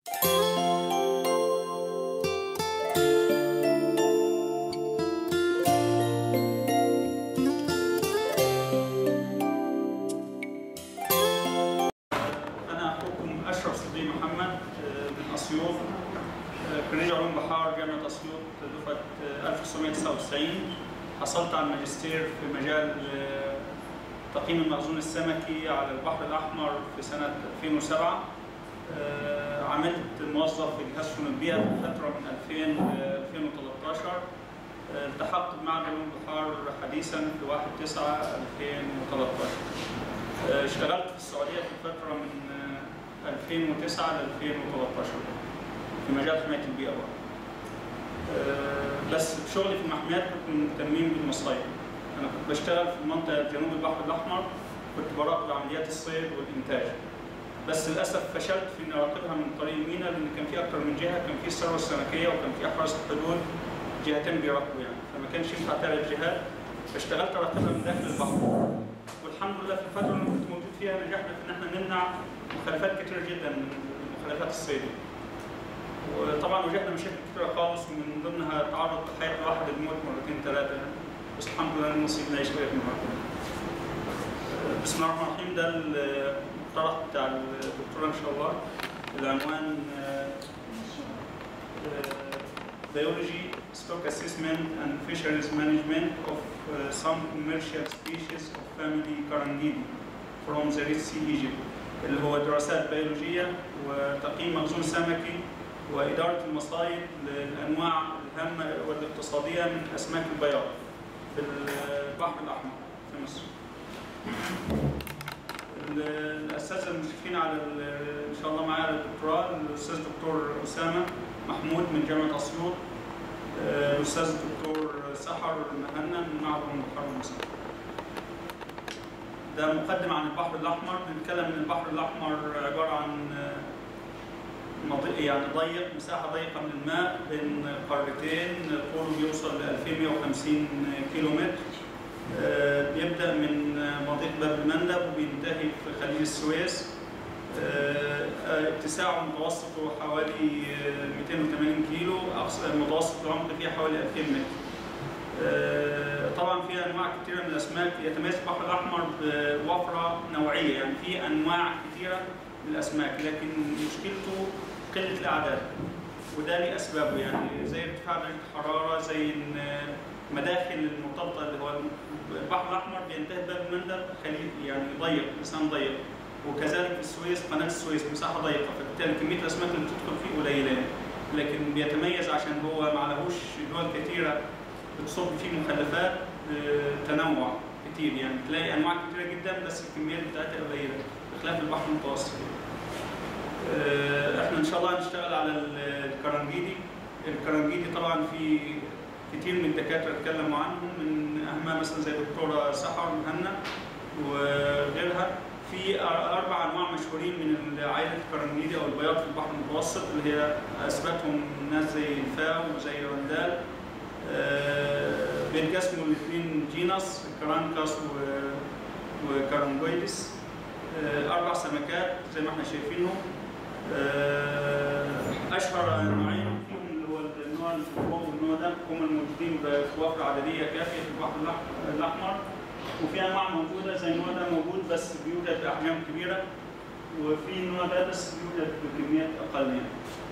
أنا أخوكم أشرف صديق محمد من أسيوط، خريج علوم بحار جامعة أسيوط دفعة 1999. حصلت على الماجستير في مجال تقييم المخزون السمكي على البحر الأحمر في سنة 2007. عملت موظف في جهاز فنون البيئة في فترة من 2000 ل 2013. التحقت بمعهد علوم بحار حديثا في 1/9/2013. اشتغلت في السعودية في فترة من 2009 ل 2013 في مجال حماية البيئة بقى. بس في شغلي في المحميات كنت مهتمين بالمصايد. أنا كنت بشتغل في منطقة جنوب البحر الأحمر، كنت براقب عمليات الصيد والإنتاج. بس للأسف فشلت في إني أراقبها من طريق المينا، لأن كان في أكثر من جهة، كان في الثروة السمكية وكان في حرس الحدود، جهتين بيراقبوا يعني، فما كانش ينفع 3 جهات، فاشتغلت أراقبها من داخل البحر. والحمد لله في الفترة اللي كنت موجود فيها نجحنا في إن احنا نمنع مخالفات كثيرة جدا من مخالفات الصيد. وطبعا واجهنا مشاكل كثيرة خالص، ومن ضمنها تعرض حياة الواحد للموت 2-3 يعني. بس الحمد لله نصيب نعيش شوية من هذا. بسم الله الرحمن الرحيم. ده المقترح بتاع الدكتورة إن شاء الله. العنوان Biology, Stock Assessment and Fisheries Management of some commercial species of family Carangidi from the Red Sea Egypt، اللي هو دراسات بيولوجية وتقييم مخزون سمكي وإدارة المصايد للأنواع الهامة والاقتصادية من أسماك البياض في البحر الأحمر في مصر. الأساتذة المشرفين على إن شاء الله معايا الدكتوراه الأستاذ دكتور أسامة محمود من جامعة أسيوط، الأستاذ الدكتور سحر مهنا من معهد علوم البحار المصري. ده مقدم عن البحر الأحمر. بنتكلم إن البحر الأحمر عبارة عن يعني ضيق، مساحة ضيقة من الماء بين قارتين، طوله بيوصل ل 2150 كيلومتر. بيبدأ من مضيق باب المندب وبينتهي في خليج السويس. اتساعه متوسطه حوالي 280 كيلو، متوسط العمق فيه حوالي 2000 متر. طبعا فيها انواع كثيره من الاسماك. يتميز البحر الاحمر بوفره نوعيه، يعني في انواع كثيره من الاسماك، لكن مشكلته قله الاعداد، وده ليه اسبابه، يعني زي ارتفاع درجه الحراره، زي المداخل المرتبطه اللي هو البحر الاحمر بينتهي باب المندب خليج يعني ضيق، لسان ضيق، وكذلك في السويس قناه السويس مساحه ضيقه، فبالتالي كميه الاسماك اللي بتدخل فيه قليله، لكن بيتميز عشان هو ما عليهوش دول كثيره بتصب فيه مخلفات تنوع كتير، يعني تلاقي انواع كتيره جدا بس الكميات بتاعتها قليله بخلاف البحر المتوسط. احنا ان شاء الله هنشتغل على الكرنجيدي. الكرنجيدي طبعا في كتير من الدكاتره اتكلموا عنهم، من اهمها مثلا زي الدكتوره سحر مهنا وغيرها. في 4 انواع مشهورين من عائله الكرنجيدي او البياض في البحر المتوسط، اللي هي اثبتهم ناس زي الفاو وزي رندال. بيتقسموا الاثنين جينس، كرانكاس وكارنجويدس. 4 سمكات زي ما احنا شايفينهم. اشهر نوعين فيهم اللي هو النوع اللي فوق والنوع ده هم الموجودين بوفره عدديه كافيه في البحر الاحمر، وفي انواع موجوده زي النوع ده موجود بس بيوجد باحجام كبيره، وفي النوع ده بس بيوجد بكميات اقل يعني.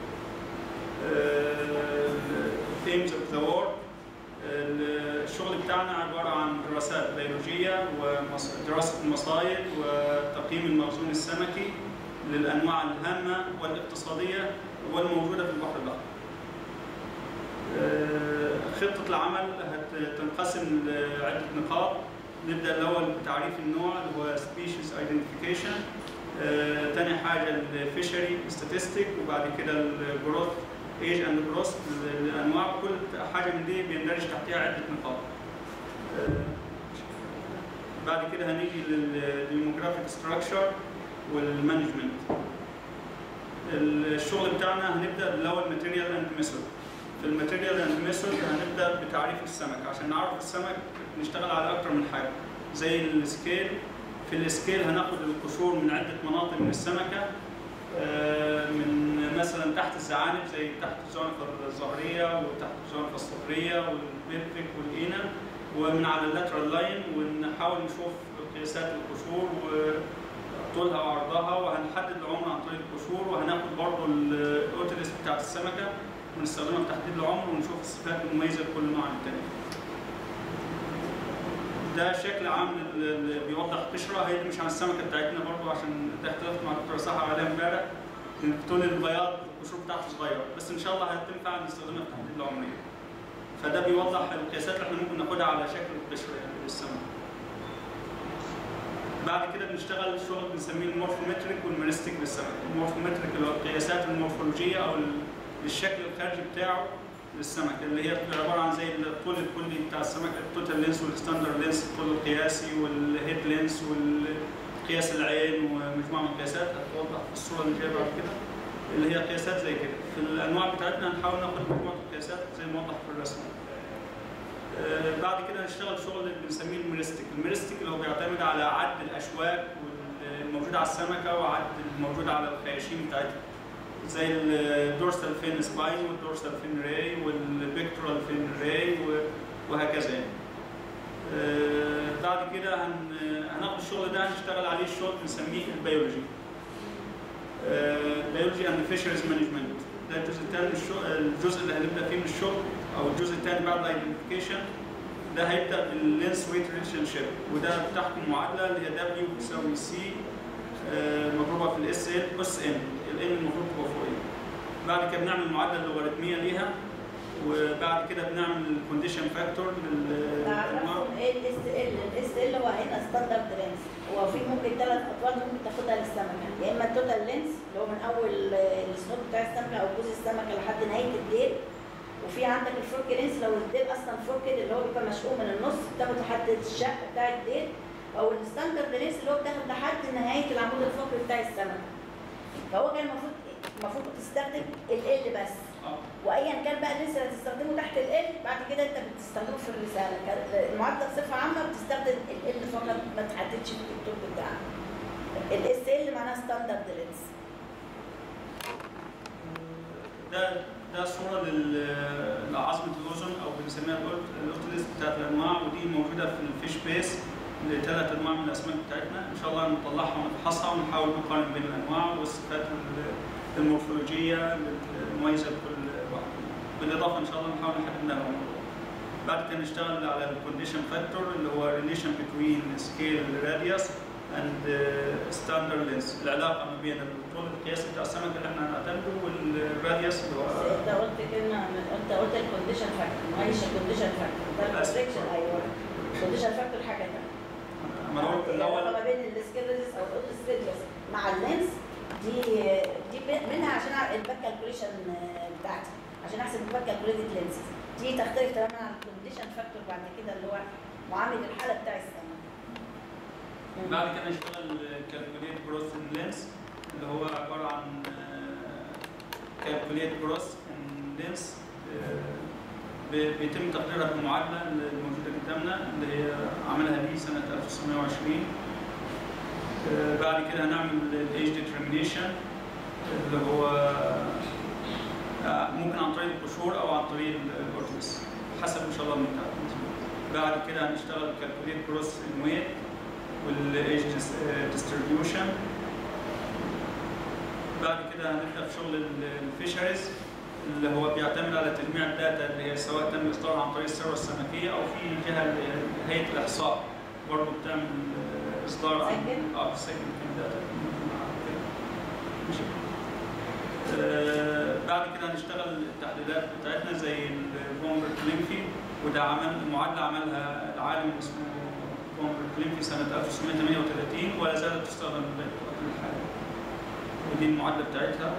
themes of the work. الشغل بتاعنا عبارة عن دراسات بيولوجية ودراسة المصايد وتقييم المخزون السمكي للأنواع الهامة والاقتصادية والموجودة في البحر الأحمر. خطة العمل هتنقسم لعدة نقاط. نبدأ الأول بتعريف النوع اللي هو species identification. تاني حاجة الفيشري statistic، وبعد كده الجروث ايج اند جروث الانواع. كل حاجه من دي بيندرج تحتها عده نقاط. بعد كده هنيجي للديموغرافيك ستراكشر والمانجمنت. الشغل بتاعنا هنبدا بالاول ماتيريال اند ميثود. في الماتيريال اند ميثود هنبدا بتعريف السمك. عشان نعرف السمك نشتغل على اكتر من حاجه زي السكيل. في السكيل هناخد القشور من عده مناطق من السمكه، من مثلا مثلا تحت الزعانف زي تحت الزعنفه الظهريه وتحت الزعنفه الصدريه والبلفيك والاينا، ومن على اللاترال لاين، ونحاول نشوف قياسات القشور وطولها وعرضها، وهنحدد العمر عن طريق القشور، وهناخد برضه الاوتيلس بتاعت السمكه ونستخدمها في تحديد العمر، ونشوف الصفات المميزه لكل نوع عن الثاني. ده شكل عام اللي بيوضح القشره، هي دي مش عن السمكه بتاعتنا برضه، عشان ده اختلفت مع الدكتوره سحر عليها امبارح، ان تون البياض القشور بتاعته صغيره، بس ان شاء الله هتنفع نستخدمها في تحديد العمريه. فده بيوضح القياسات اللي احنا ممكن ناخدها على شكل القشره يعني للسمك. بعد كده بنشتغل شغل بنسميه المورفومتريك والميرستيك للسمك. المورفومتريك اللي هو القياسات المورفولوجيه او الشكل الخارجي بتاعه للسمك، اللي هي بتبقى عباره عن زي الطول الكلي بتاع السمك، التوتال لينس والستاندرد لينس، الطول القياسي والهيد لينس والقياس العين، ومجموعه من القياسات هتوضح في الصوره اللي جايه بعد كده، اللي هي قياسات زي كده. في الانواع بتاعتنا هنحاول ناخد مجموعه القياسات زي ما وضح في الرسمه. بعد كده هنشتغل شغل اللي بنسميه الميرستيك. الميرستيك اللي هو بيعتمد على عد الاشواك الموجوده على السمكه وعد الموجوده على الخياشيم بتاعتها، زي الدورسال فين سباين والدورسال فين راي والبيكتورال فين راي وهكذا يعني. بعد كده هناخد الشغل ده هنشتغل عليه الشغل بنسميه البيولوجي. بيولوجي اند فيشرز مانجمنت، ده الجزء الثاني من الشغل، الجزء اللي هنبدا فيه من الشغل او الجزء الثاني بعد الايدنتيفيكيشن. ده هيبدا باللينس ويت ريليشن شيب، وده تحت المعادله اللي هي دبليو بتساوي سي مضروبه في الاس ال اس ان، الان المفروض تبقى فوق ايه. بعد كده بنعمل المعادله اللوغاريتميه ليها، وبعد كده بنعمل الكونديشن فاكتور للانواع. ايه الاس ال؟ الاس ال هو هنا ستاندرد لينس، هو في ممكن 3 خطوات ممكن تاخدها للسمكه، يا اما التوتال لينس اللي هو من اول السنوب بتاع السمكه او جزء السمكه لحد نهايه الديل، وفي عندك الفورك لينس لو الديل اصلا فوركد اللي هو بيبقى مشقوق من النص بتاخد لحد الشق بتاع الديل، او الستاندرد لينس اللي هو بتاخد لحد نهايه العمود الفقري بتاع السمكه. فهو كان المفروض تستخدم ال بس، وايا كان بقى اللينس اللي هتستخدمه تحت ال بعد كده انت بتستخدمه في الرساله. المعادله بصفه عامه بتستخدم ال فقط، ما تحددش في الدكتور بتاعك. الاس ال معناها ستاندرد لينس. ده صوره لعظمه الاذن او بنسميها الاوتيلس بتاعت الانواع، ودي موجوده في الفيش بيس لثلاث انواع من الاسماك بتاعتنا. ان شاء الله نطلعها ونفحصها ونحاول نقارن بين الانواع والصفات المورفولوجيه المميزه لكل واحد، بالاضافه ان شاء الله نحاول نحدد لها الموضوع. بعد كده نشتغل على الكونديشن فاكتور اللي هو ريليشن بين سكيل راديوس اند ستاندرد لينس، العلاقه ما بين الطول القياسي بتاع السمك اللي احنا هنعتمده والراديوس اللي هو انت قلت كلمه، انت قلت الكونديشن فاكتور، معلش الكونديشن فاكتور ده البروتكشن. ايوه الكونديشن فاكتور حاجه ثانيه. انا قلت الاول ما بين السكيل راديوس او الاوتوس راديوس مع اللينس، دي منها عشان الباك كالكوليشن بتاعتي، عشان احسب الباك كالكوليتد لينس، دي تختلف تماما عن الكونديشن فاكتور بعد كده اللي هو معامل الحاله بتاع السمك. بعد كده نشتغل كالكوليت جروث لينس اللي هو عباره عن كالكوليت جروث لينس، بيتم تقديرها بالمعادله الموجوده قدامنا اللي هي عملها لي سنه 1920. بعد كده هنعمل الايج ديترمينيشن اللي هو ممكن عن طريق القشور او عن طريق الاورتس حسب ان شاء الله المتعب. بعد كده هنشتغل كالكوليت جروث ان ويت والايج ديستريبيوشن. بعد كده هنبدا في شغل الفيشريز اللي هو بيعتمد على تجميع الداتا اللي هي سواء تم اصدارها عن طريق الثروه السمكيه او في جهه هيئه الاحصاء برضه بتعمل اصدار عن سجل داتا. بعد كده هنشتغل التحديدات بتاعتنا زي الفون كلينفي، وده معادله عملها العالم اسمه فون كلينفي سنه 1938 ولا زالت تستخدم لغايه الوقت الحالي، ودي المعادله بتاعتها.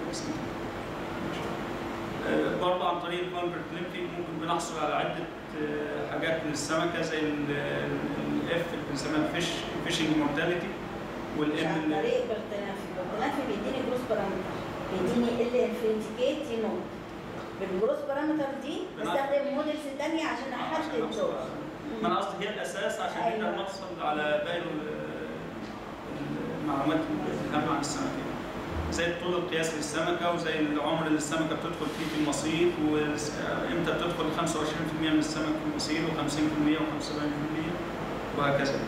برضه عن طريق الفون كلينفي ممكن بنحصل على عده حاجات للسمكه زي الاف اللي بنسميها فيشنج مورتاليتي، والام عن طريق برتنافي بيديني جروس بارامتر، بيديني ال انفنتيكيت تي نوت. بالجروس بارامتر دي بستخدم موديلز ثانيه عشان احدد دول. ما انا قصدي هي الاساس عشان نقدر نحصل على باقي المعلومات الهامه عن السمكه. زي طول القياس للسمكه، وزي العمر اللي السمكه بتدخل فيه في المصيد، وامتى بتدخل 25% من السمك في المصيد و50% و75% وهكذا.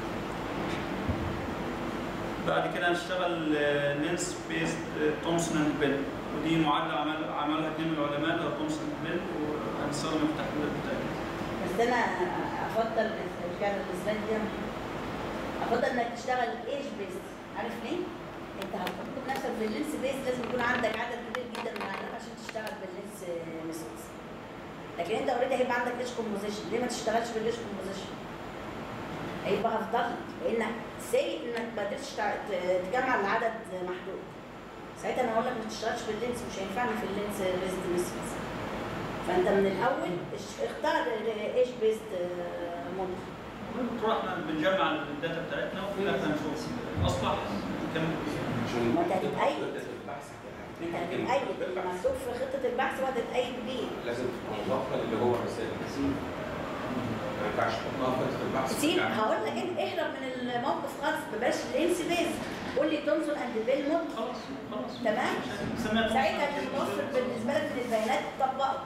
بعد كده هنشتغل لينس بيست تومسون اند بيل، ودي معادله عملها اثنين من العلماء اللي هو تومسون اند بيل، وهنستخدم التحليلات بتاعتها. بس انا افضل كان الاسبان دي افضل انك تشتغل ايج بيست. عارف ليه؟ انت هتحط نفسك في اللينس بيست لازم يكون عندك عدد كبير جدا من العينات عشان تشتغل باللينس ميثودز. لكن انت اوريدي هيبقى عندك ايج كومبوزيشن، ليه ما تشتغلش بالايج كومبوزيشن؟ هيبقى افضل لك، لانك سي انك ما قدرتش تجمع العدد محدود. ساعتها انا هقول لك ما تشتغلش باللينس، مش هينفعني في اللينس بيست ميثودز. فانت من الاول اختار ايج بيست موديل. دكتور احنا بنجمع الداتا بتاعتنا وفي الاخر هنشوف الاصلح نكمل فيه. ما انت هتتأيد. انت هتتأيد اللي مكتوب في خطة البحث وهتتأيد بيه. لازم تكون مضافة اللي هو الرسالة. ما ينفعش تحطها في خطة البحث. سيب هقول لك انت اهرب من الموقف خالص، بلاش لينس بيز. قول لي تومسون اند بيل مود. خلاص تمام؟ ساعتها المتوسط بالنسبة لك من البيانات تطبقه.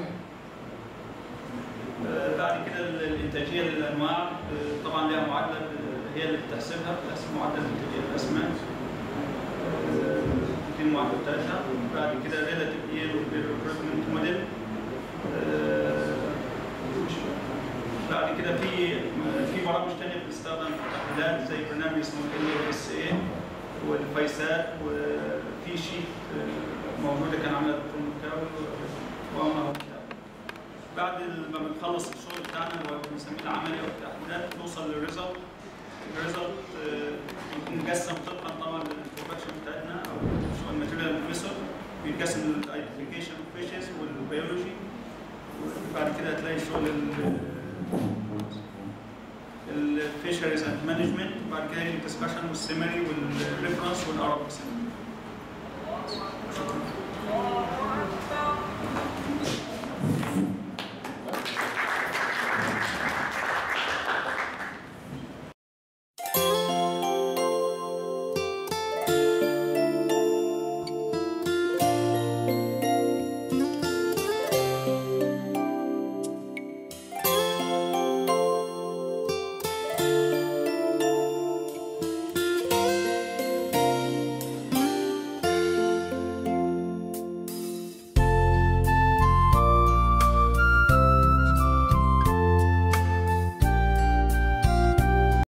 بعد كده الانتاجيه للانواع طبعا لها معادله هي اللي بتحسبها، بتحسب معدل انتاجيه الاسماك. دي المعادله بتاعتها. بعد كده ريلاتيف ييلد ريكروتمنت موديل. بعد كده في برامج ثانيه بتستخدم في التحليلات زي برنامج اسمه LSA والفيسات، وفي شيت موجوده كان عاملها الدكتور مكاوي وعملها. بعد ما بنخلص الشغل بتاعنا اللي هو بنسميه العملي او التحليلات بنوصل للريزلت. الريزلت بيكون مقسم طبقا طبعا للبروفكشن بتاعتنا او الماتيريال ميثود، بيتقسم للايدنتيفيكيشن اوف فيشز والبيولوجي. وبعد كده هتلاقي شغل الفيشريز اند مانجمنت، وبعد كده الدسكشن والسيمري والريفرنس والارابيك سيمري. شكرا.